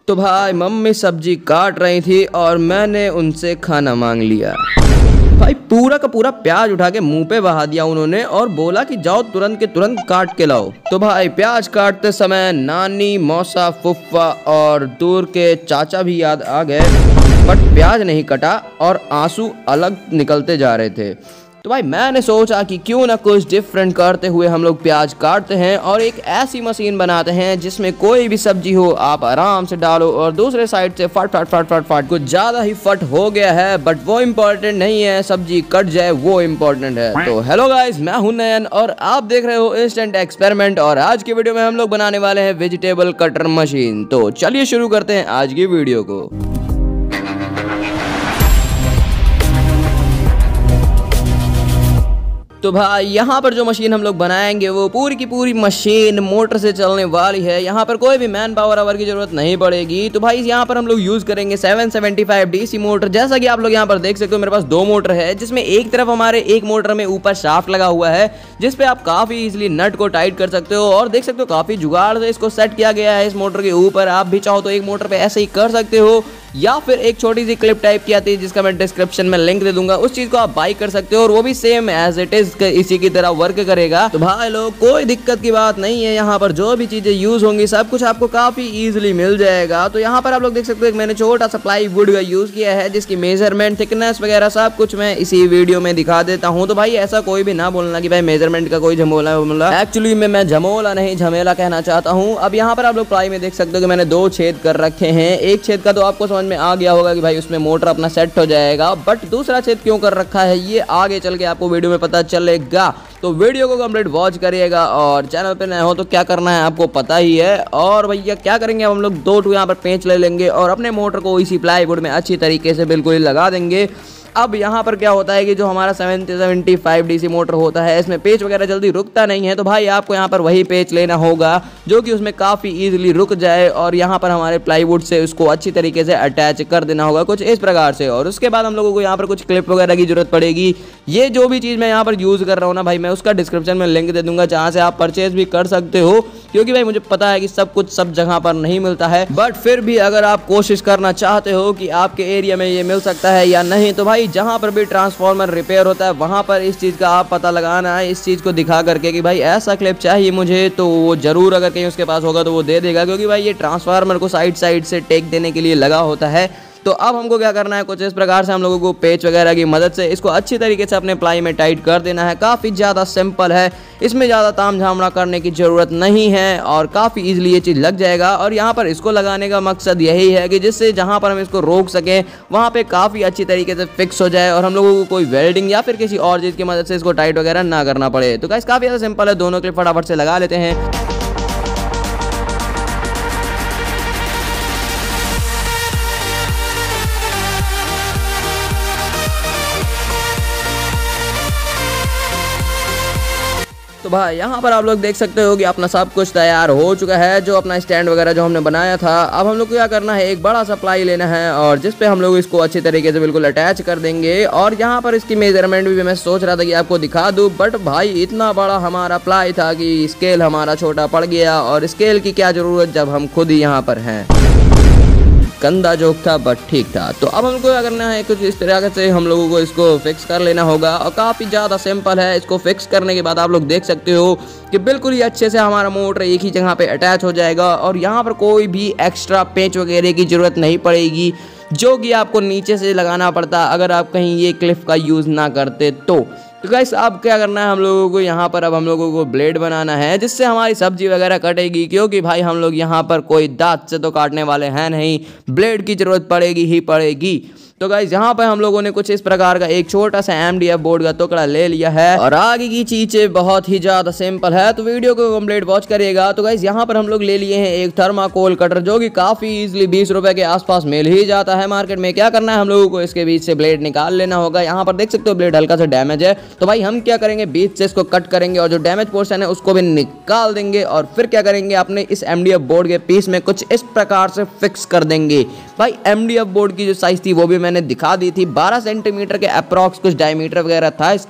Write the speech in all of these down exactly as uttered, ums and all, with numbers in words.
तो भाई मम्मी सब्जी काट रही थी और मैंने उनसे खाना मांग लिया। भाई पूरा का पूरा प्याज उठा के मुंह पे बहा दिया उन्होंने और बोला कि जाओ तुरंत के तुरंत काट के लाओ। तो भाई प्याज काटते समय नानी, मौसा, फुफ्फा और दूर के चाचा भी याद आ गए, बट प्याज नहीं कटा और आंसू अलग निकलते जा रहे थे। तो भाई मैंने सोचा कि क्यों ना कुछ डिफरेंट करते हुए हम लोग प्याज काटते हैं और एक ऐसी मशीन बनाते हैं जिसमें कोई भी सब्जी हो आप आराम से डालो और दूसरे साइड से फट फट फट फट फट। कुछ ज्यादा ही फट हो गया है बट वो इम्पोर्टेंट नहीं है, सब्जी कट जाए वो इम्पोर्टेंट है। तो हेलो गाइस, मैं हूं नयन और आप देख रहे हो इंस्टेंट एक्सपेरिमेंट और आज की वीडियो में हम लोग बनाने वाले हैं वेजिटेबल कटर मशीन। तो चलिए शुरू करते हैं आज की वीडियो को। तो भाई यहाँ पर जो मशीन हम लोग बनाएंगे वो पूरी की पूरी मशीन मोटर से चलने वाली है। यहाँ पर कोई भी मैन पावर आवर की जरूरत नहीं पड़ेगी। तो भाई यहाँ पर हम लोग यूज करेंगे seven seventy five DC motor. जैसा कि आप लोग यहाँ पर देख सकते हो मेरे पास दो मोटर है, जिसमें एक तरफ हमारे एक मोटर में ऊपर शाफ्ट लगा हुआ है जिसपे आप काफी इजीली नट को टाइट कर सकते हो और देख सकते हो काफी जुगाड़ से इसको सेट किया गया है इस मोटर के ऊपर। आप भी चाहो तो एक मोटर पे ऐसे ही कर सकते हो या फिर एक छोटी सी क्लिप टाइप की आती है जिसका मैं डिस्क्रिप्शन में लिंक दे दूंगा, उस चीज को आप बाई कर सकते हो और वो भी सेम एज इट इज इसी की तरह वर्क करेगा। तो भाई लोग कोई दिक्कत की बात नहीं है, यहाँ पर जो भी चीजें यूज होंगी सब कुछ आपको काफी इजीली मिल जाएगा। तो यहाँ पर आप लोग देख सकते हो मैंने छोटा सा प्लाई वुड का यूज किया है जिसकी मेजरमेंट, थिकनेस वगैरह सब कुछ मैं इसी वीडियो में दिखा देता हूँ। तो भाई ऐसा कोई भी ना बोलना कि भाई मेजरमेंट का कोई झमोला वमोला, एक्चुअली में मैं झमोला नहीं झमेला कहना चाहता हूँ। अब यहाँ पर आप लोग प्लाई में देख सकते हो कि मैंने दो छेद कर रखे हैं। एक छेद का तो आपको समझ में आ गया होगा कि भाई उसमें मोटर अपना सेट हो जाएगा, बट दूसरा छेद क्यों कर रखा है ये आगे चल के आपको वीडियो में पता चलेगा। तो वीडियो को कंप्लीट वॉच करिएगा और चैनल पे नए हो तो क्या करना है आपको पता ही है। और भैया क्या करेंगे, अब हम लोग दो टू यहाँ पर पेंच ले लेंगे और अपने मोटर को इसी प्लाईवुड में अच्छी तरीके से बिल्कुल लगा देंगे। अब यहाँ पर क्या होता है कि जो हमारा seven seventy five DC motor होता है इसमें पेच वगैरह जल्दी रुकता नहीं है, तो भाई आपको यहाँ पर वही पेच लेना होगा जो कि उसमें काफ़ी इजीली रुक जाए और यहाँ पर हमारे प्लाईवुड से उसको अच्छी तरीके से अटैच कर देना होगा कुछ इस प्रकार से। और उसके बाद हम लोगों को यहाँ पर कुछ क्लिप वगैरह की जरूरत पड़ेगी। ये जो भी चीज़ मैं यहाँ पर यूज़ कर रहा हूँ ना भाई, मैं उसका डिस्क्रिप्शन में लिंक दे दूंगा जहाँ से आप परचेज भी कर सकते हो, क्योंकि भाई मुझे पता है कि सब कुछ सब जगह पर नहीं मिलता है, बट फिर भी अगर आप कोशिश करना चाहते हो कि आपके एरिया में ये मिल सकता है या नहीं, तो भाई जहाँ पर भी ट्रांसफार्मर रिपेयर होता है वहां पर इस चीज का आप पता लगाना है, इस चीज को दिखा करके कि भाई ऐसा क्लिप चाहिए मुझे, तो वो जरूर अगर कहीं उसके पास होगा तो वो दे देगा, क्योंकि भाई ये ट्रांसफार्मर को साइड साइड से टेक देने के लिए लगा होता है। तो अब हमको क्या करना है, कुछ इस प्रकार से हम लोगों को पेच वगैरह की मदद से इसको अच्छी तरीके से अपने प्लाई में टाइट कर देना है। काफ़ी ज़्यादा सिंपल है, इसमें ज़्यादा ताम झामड़ा करने की ज़रूरत नहीं है और काफ़ी इजीली ये चीज़ लग जाएगा। और यहाँ पर इसको लगाने का मकसद यही है कि जिससे जहाँ पर हम इसको रोक सकें वहाँ पे काफ़ी अच्छी तरीके से फिक्स हो जाए और हम लोगों को कोई वेल्डिंग या फिर किसी और चीज़ की मदद से इसको टाइट वगैरह ना करना पड़े। तो गाइस काफ़ी ज़्यादा सिंपल है, दोनों क्लिप फटाफट से लगा लेते हैं। तो भाई यहाँ पर आप लोग देख सकते हो कि अपना सब कुछ तैयार हो चुका है, जो अपना स्टैंड वगैरह जो हमने बनाया था। अब हम लोग को क्या करना है, एक बड़ा सा प्लाई लेना है और जिस पे हम लोग इसको अच्छी तरीके से बिल्कुल अटैच कर देंगे। और यहाँ पर इसकी मेजरमेंट भी मैं सोच रहा था कि आपको दिखा दूँ, बट भाई इतना बड़ा हमारा प्लाई था कि स्केल हमारा छोटा पड़ गया और स्केल की क्या जरूरत जब हम खुद ही यहाँ पर हैं। गंदा जोक था बट ठीक था। तो अब हमको क्या करना है, कुछ इस तरह से हम लोगों को इसको फिक्स कर लेना होगा और काफ़ी ज़्यादा सिंपल है। इसको फिक्स करने के बाद आप लोग देख सकते हो कि बिल्कुल ही अच्छे से हमारा मोटर एक ही जगह पे अटैच हो जाएगा और यहाँ पर कोई भी एक्स्ट्रा पेंच वगैरह की ज़रूरत नहीं पड़ेगी, जो कि आपको नीचे से लगाना पड़ता अगर आप कहीं ये क्लिप का यूज़ ना करते तो। तो गाइस अब क्या करना है हम लोगों को, यहाँ पर अब हम लोगों को ब्लेड बनाना है जिससे हमारी सब्जी वगैरह कटेगी, क्योंकि भाई हम लोग यहाँ पर कोई दांत से तो काटने वाले हैं नहीं, ब्लेड की ज़रूरत पड़ेगी ही पड़ेगी। तो गाइस यहाँ पर हम लोगों ने कुछ इस प्रकार का एक छोटा सा एमडीएफ बोर्ड का टुकड़ा ले लिया है और आगे की चीजें बहुत ही ज्यादा सिंपल है, तो वीडियो को कंप्लीट वॉच करिएगा। तो गाइस यहाँ पर हम लोग ले लिए हैं एक थर्माकोल कटर, जो कि काफी इजीली बीस रुपए के आसपास मिल ही जाता है मार्केट में। क्या करना है, हम लोगों को इसके बीच से ब्लेड निकाल लेना होगा। यहाँ पर देख सकते हो ब्लेड हल्का सा डैमेज है, तो भाई हम क्या करेंगे, बीच से इसको कट करेंगे और जो डैमेज पोर्शन है उसको भी निकाल देंगे और फिर क्या करेंगे, अपने इस एमडीएफ बोर्ड के पीस में कुछ इस प्रकार से फिक्स कर देंगे। भाई एमडीएफ बोर्ड की जो साइज थी वो भी मैंने दिखा दी थी, बारह सेंटीमीटर के अप्रॉक्स कुछ डायमीटर वगैरह था इसका।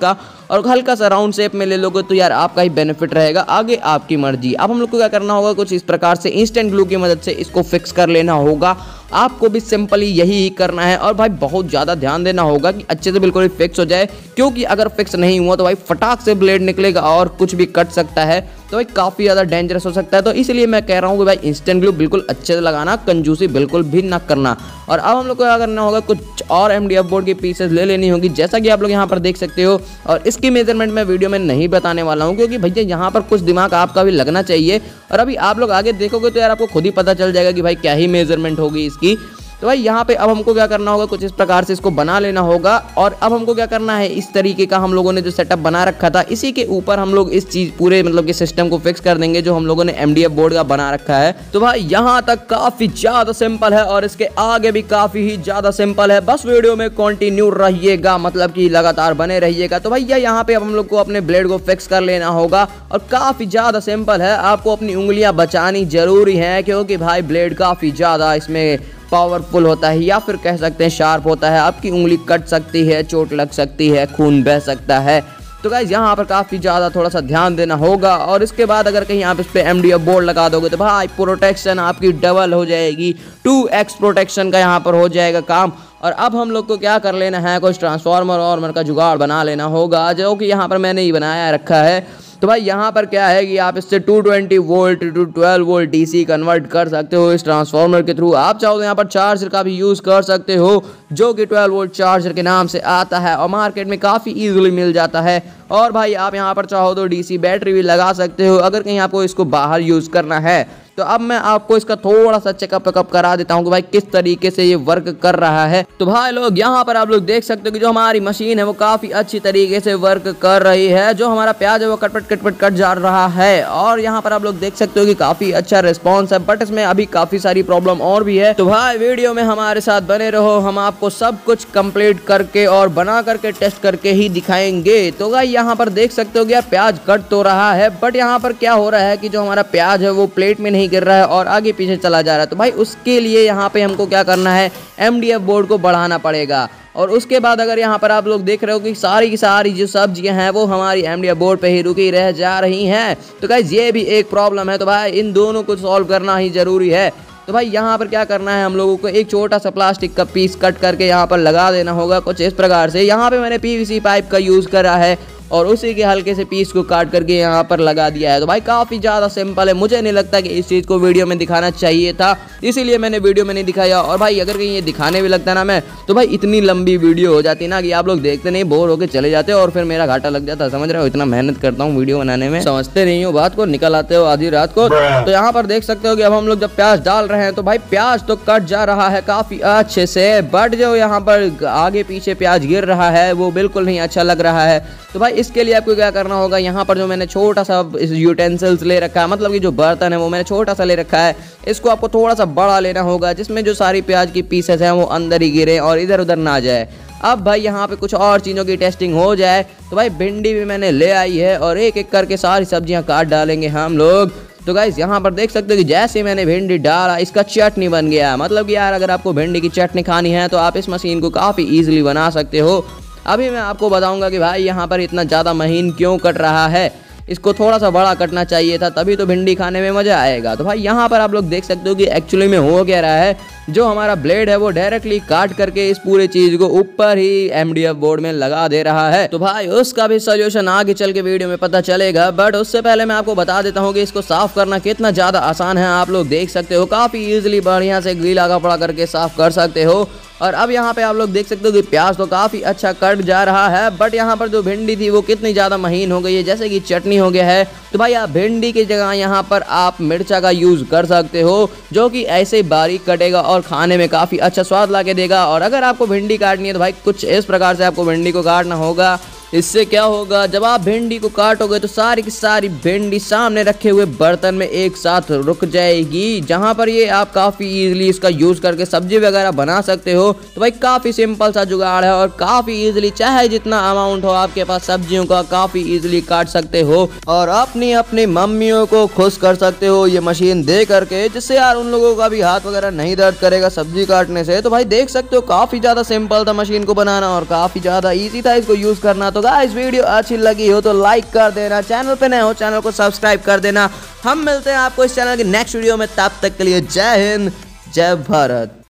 और हल्का सा राउंड शेप में ले लोगे तो यार आपका ही बेनिफिट रहेगा, आगे आपकी मर्जी। अब हम लोग को क्या करना होगा, कुछ इस प्रकार से इंस्टेंट ग्लू की मदद से इसको फिक्स कर लेना होगा। आपको भी सिंपली यही करना है और भाई बहुत ज़्यादा ध्यान देना होगा कि अच्छे से बिल्कुल फिक्स हो जाए, क्योंकि अगर फिक्स नहीं हुआ तो भाई फटाक से ब्लेड निकलेगा और कुछ भी कट सकता है, तो भाई काफ़ी ज़्यादा डेंजरस हो सकता है। तो इसलिए मैं कह रहा हूँ कि भाई इंस्टेंट ग्लू बिल्कुल अच्छे से लगाना, कंजूसी बिल्कुल भी ना करना। और अब हम लोग को क्या करना होगा, कुछ और एमडीएफ बोर्ड की पीसेस ले लेनी होगी, जैसा कि आप लोग यहाँ पर देख सकते हो। और इसकी मेजरमेंट मैं वीडियो में नहीं बताने वाला हूँ, क्योंकि भैया यहाँ पर कुछ दिमाग आपका भी लगना चाहिए। और अभी आप लोग आगे देखोगे तो यार आपको खुद ही पता चल जाएगा कि भाई क्या ही मेजरमेंट होगी इसकी। तो भाई यहाँ पे अब हमको क्या करना होगा, कुछ इस प्रकार से इसको बना लेना होगा। और अब हमको क्या करना है, इस तरीके का हम लोगों ने जो सेटअप बना रखा था, इसी के ऊपर हम लोग इस चीज पूरे मतलब कि सिस्टम को फिक्स कर देंगे जो हम लोगों ने एमडीएफ बोर्ड का बना रखा है। तो भाई यहाँ तक काफी ज्यादा सिंपल है और इसके आगे भी काफी ही ज्यादा सिंपल है। बस वीडियो में कंटिन्यू रहिएगा, मतलब कि लगातार बने रहिएगा। तो भैया यहाँ पे अब हम लोग को अपने ब्लेड को फिक्स कर लेना होगा और काफी ज्यादा सिंपल है। आपको अपनी उंगलियां बचानी जरूरी है, क्योंकि भाई ब्लेड काफी ज्यादा इसमें पावरफुल होता है, या फिर कह सकते हैं शार्प होता है। आपकी उंगली कट सकती है, चोट लग सकती है, खून बह सकता है। तो गाइस यहाँ पर काफ़ी ज़्यादा थोड़ा सा ध्यान देना होगा। और इसके बाद अगर कहीं आप इस पर एमडीएफ बोर्ड लगा दोगे तो भाई प्रोटेक्शन आपकी डबल हो जाएगी, टू एक्स प्रोटेक्शन का यहाँ पर हो जाएगा काम। और अब हम लोग को क्या कर लेना है, कुछ ट्रांसफार्मर और का जुगाड़ बना लेना होगा, जो कि यहाँ पर मैंने ही बनाया रखा है। तो भाई यहाँ पर क्या है कि आप इससे two twenty volt to twelve volt DC convert कर सकते हो इस ट्रांसफार्मर के थ्रू। आप चाहो तो यहाँ पर चार्जर का भी यूज़ कर सकते हो, जो कि ट्वेल्व वोल्ट चार्जर के नाम से आता है और मार्केट में काफ़ी इजीली मिल जाता है। और भाई आप यहाँ पर चाहो तो डीसी बैटरी भी लगा सकते हो, अगर कहीं आपको इसको बाहर यूज़ करना है। तो अब मैं आपको इसका थोड़ा सा चेकअप वेकअप करा देता हूँ कि भाई किस तरीके से ये वर्क कर रहा है। तो भाई लोग यहाँ पर आप लोग देख सकते हो कि जो हमारी मशीन है वो काफ़ी अच्छी तरीके से वर्क कर रही है। जो हमारा प्याज है वो कटपट कटपट कट जा रहा है। और यहाँ पर आप लोग देख सकते हो कि काफ़ी अच्छा रिस्पॉन्स है, बट इसमें अभी काफ़ी सारी प्रॉब्लम और भी है। तो भाई वीडियो में हमारे साथ बने रहो, हम आपको सब कुछ कंप्लीट करके और बना करके टेस्ट करके ही दिखाएंगे। तो भाई यहाँ पर देख सकते हो कि यार प्याज कट तो रहा है, बट यहाँ पर क्या हो रहा है कि जो हमारा प्याज है वो प्लेट में नहीं गिर रहा है और आगे पीछे चला जा रहा है। तो भाई उसके लिए यहाँ पे हमको क्या करना है, एमडीएफ बोर्ड को बढ़ाना पड़ेगा। और उसके बाद अगर यहाँ पर आप लोग देख रहे हो कि सारी की सारी जो सब्जियां हैं वो हमारी एमडीएफ बोर्ड पे ही रुकी रह जा रही हैं, तो गाइस ये भी एक प्रॉब्लम है। तो भाई इन दोनों को सॉल्व करना ही जरूरी है। तो भाई यहाँ पर क्या करना है, हम लोगों को एक छोटा सा प्लास्टिक का पीस कट करके यहाँ पर लगा देना होगा कुछ इस प्रकार से। यहाँ पे मैंने पीवीसी पाइप का यूज़ करा है और उसी के हल्के से पीस को काट करके यहाँ पर लगा दिया है। तो भाई काफ़ी ज़्यादा सिंपल है, मुझे नहीं लगता कि इस चीज़ को वीडियो में दिखाना चाहिए था, इसीलिए मैंने वीडियो में नहीं दिखाया। और भाई अगर कहीं ये दिखाने भी लगता ना मैं, तो भाई इतनी लंबी वीडियो हो जाती ना कि आप लोग देखते नहीं, बोर होकर चले जाते और फिर मेरा घाटा लग जाता। समझ रहे हो, इतना मेहनत करता हूँ वीडियो बनाने में, समझते नहीं हो बात को, निकल आते हो आधी रात को। तो यहाँ पर देख सकते हो कि अब हम लोग जब प्याज डाल रहे हैं तो भाई प्याज तो कट जा रहा है काफ़ी अच्छे से, बट जो यहाँ पर आगे पीछे प्याज गिर रहा है वो बिल्कुल नहीं अच्छा लग रहा है। तो भाई इसके लिए आपको क्या करना होगा, यहाँ पर जो मैंने छोटा सा यूटेंसिल्स ले रखा है, मतलब कि जो बर्तन है वो मैंने छोटा सा ले रखा है, इसको आपको थोड़ा सा बड़ा लेना होगा, जिसमें जो सारी प्याज की पीसेस हैं वो अंदर ही गिरे और इधर उधर ना जाए। अब भाई यहाँ पे कुछ और चीज़ों की टेस्टिंग हो जाए। तो भाई भिंडी भी मैंने ले आई है और एक एक करके सारी सब्जियाँ काट डालेंगे हम लोग। तो गाइस यहाँ पर देख सकते हो कि जैसे मैंने भिंडी डाला इसका चटनी बन गया। मतलब कि यार अगर आपको भिंडी की चटनी खानी है तो आप इस मशीन को काफ़ी ईजिली बना सकते हो। अभी मैं आपको बताऊंगा कि भाई यहाँ पर इतना ज़्यादा महीन क्यों कट रहा है, इसको थोड़ा सा बड़ा कटना चाहिए था, तभी तो भिंडी खाने में मज़ा आएगा। तो भाई यहाँ पर आप लोग देख सकते हो कि एक्चुअली में हो क्या रहा है, जो हमारा ब्लेड है वो डायरेक्टली काट करके इस पूरे चीज़ को ऊपर ही एमडीएफ बोर्ड में लगा दे रहा है। तो भाई उसका भी सोल्यूशन आगे चल के वीडियो में पता चलेगा, बट उससे पहले मैं आपको बता देता हूँ कि इसको साफ करना कितना ज़्यादा आसान है। आप लोग देख सकते हो काफ़ी ईजिली बढ़िया से गीला कपड़ा करके साफ कर सकते हो। और अब यहाँ पे आप लोग देख सकते हो कि प्याज तो काफ़ी अच्छा कट जा रहा है, बट यहाँ पर जो भिंडी थी वो कितनी ज़्यादा महीन हो गई है, जैसे कि चटनी हो गया है। तो भाई आप भिंडी की जगह यहाँ पर आप मिर्चा का यूज़ कर सकते हो, जो कि ऐसे बारीक कटेगा और खाने में काफ़ी अच्छा स्वाद ला के देगा। और अगर आपको भिंडी काटनी है तो भाई कुछ इस प्रकार से आपको भिंडी को काटना होगा। इससे क्या होगा, जब आप भिंडी को काटोगे तो सारी की सारी भिंडी सामने रखे हुए बर्तन में एक साथ रुक जाएगी, जहां पर ये आप काफ़ी इजीली इसका यूज़ करके सब्जी वगैरह बना सकते हो। तो भाई काफ़ी सिंपल सा जुगाड़ है और काफ़ी इजीली, चाहे जितना अमाउंट हो आपके पास सब्जियों का, काफ़ी इजीली काट सकते हो और अपनी अपनी मम्मियों को खुश कर सकते हो ये मशीन दे करके, जिससे यार उन लोगों का भी हाथ वगैरह नहीं दर्द करेगा सब्जी काटने से। तो भाई देख सकते हो काफ़ी ज़्यादा सिंपल था मशीन को बनाना और काफ़ी ज़्यादा ईजी था इसको यूज़ करना। तो गाइस वीडियो अच्छी लगी हो तो लाइक कर देना, चैनल पे नए हो चैनल को सब्सक्राइब कर देना। हम मिलते हैं आपको इस चैनल के नेक्स्ट वीडियो में, तब तक के लिए जय हिंद जय भारत।